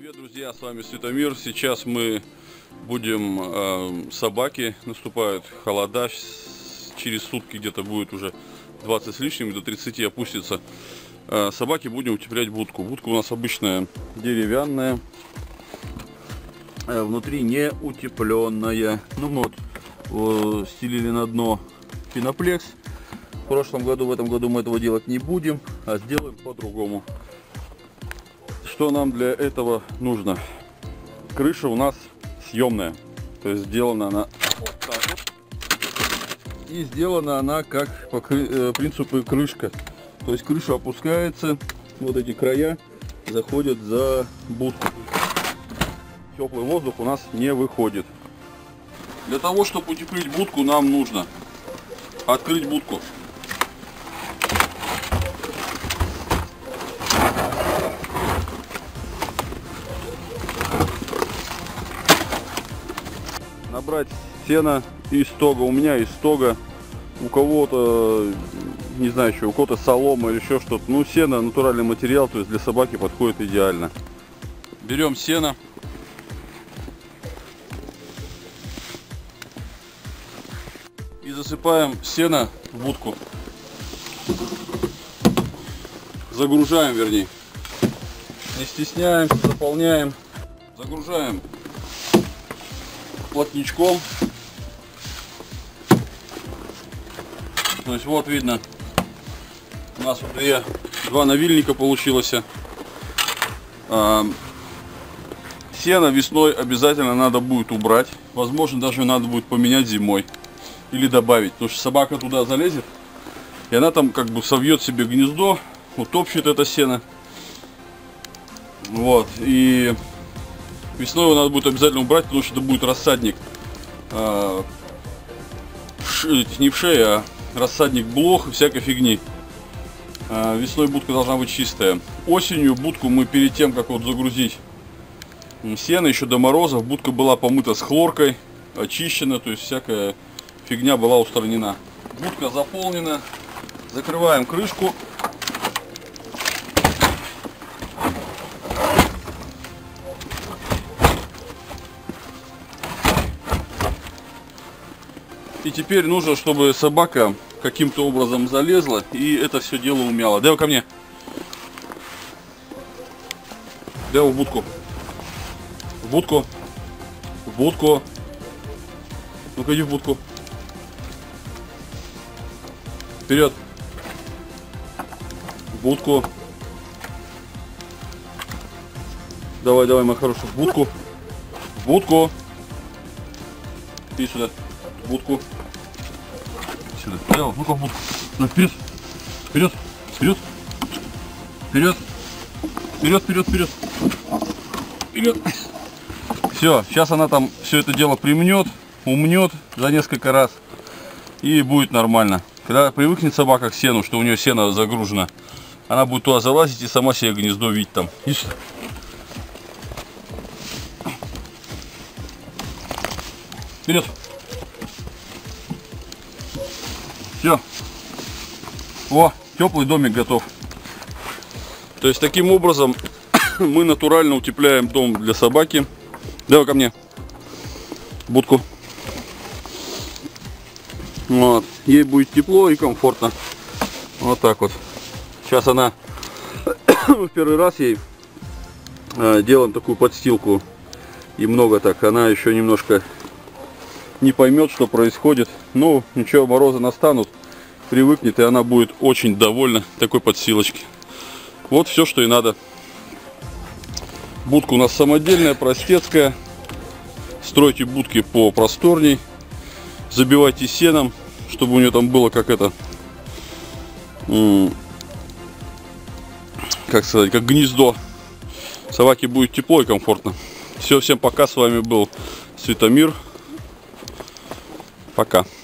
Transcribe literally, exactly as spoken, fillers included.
Привет, друзья, с вами Светомир. Сейчас мы будем э, собаки, наступают холода, через сутки где-то будет уже двадцать с лишним, до тридцати опустится. Э, собаки будем утеплять будку. Будка у нас обычная деревянная, э, внутри не утепленная. Ну мы вот э, стелили на дно пеноплекс. В прошлом году, в этом году мы этого делать не будем, а сделаем по-другому. Что нам для этого нужно? Крыша у нас съемная, то есть сделана она вот так вот. И сделана она как по принципу крышка. То есть крыша опускается, вот эти края заходят за будку. Теплый воздух у нас не выходит. Для того, чтобы утеплить будку, нам нужно открыть будку. Набрать сено из стога. У меня из стога, у кого-то, не знаю еще, у кого-то солома или еще что-то. Ну, сено натуральный материал, то есть для собаки подходит идеально. Берем сено. И засыпаем сено в будку. Загружаем, вернее. Не стесняемся, заполняем. Загружаем плотничком. То есть вот видно, у нас вот две, два навильника получилось. А, сено весной обязательно надо будет убрать. Возможно, даже надо будет поменять зимой или добавить, потому что собака туда залезет и она там как бы совьет себе гнездо, утопчет это сено. Вот, и весной его надо будет обязательно убрать, потому что это будет рассадник, э, в, не в шее, а рассадник блох и всякой фигни. Э, весной будка должна быть чистая. Осенью будку мы перед тем, как вот загрузить сено, еще до морозов, будка была помыта с хлоркой, очищена, то есть всякая фигня была устранена. Будка заполнена, закрываем крышку. И теперь нужно, чтобы собака каким-то образом залезла и это все дело умяла. Дай его ко мне. Дай его в будку. В будку. В будку. Ну-ка иди в будку. Вперед. В будку. Давай, давай, мой хороший. В будку. В будку. Иди сюда. В будку. Сюда. Давай, ну-ка в будку. Ну, вперед. Вперед. Вперед. Вперед. Вперед, вперед, вперед. Вперед. Все, сейчас она там все это дело примнет, умнет за несколько раз. И будет нормально. Когда привыкнет собака к сену, что у нее сено загружено, она будет туда залазить и сама себе гнездо видеть там. Иди сюда. Вперед. Все. О, теплый домик готов. То есть таким образом мы натурально утепляем дом для собаки. Давай ко мне. Будку. Вот. Ей будет тепло и комфортно. Вот так вот. Сейчас она в первый раз ей э, делаем такую подстилку. И много так. Она еще немножко не поймет, что происходит. Но ничего, морозы настанут, привыкнет, и она будет очень довольна такой подстилочки. Вот все, что и надо. Будка у нас самодельная, простецкая. Стройте будки по просторней. Забивайте сеном, чтобы у нее там было как это, как сказать, как гнездо. Собаке будет тепло и комфортно. Все, всем пока. С вами был Светомир. Пока.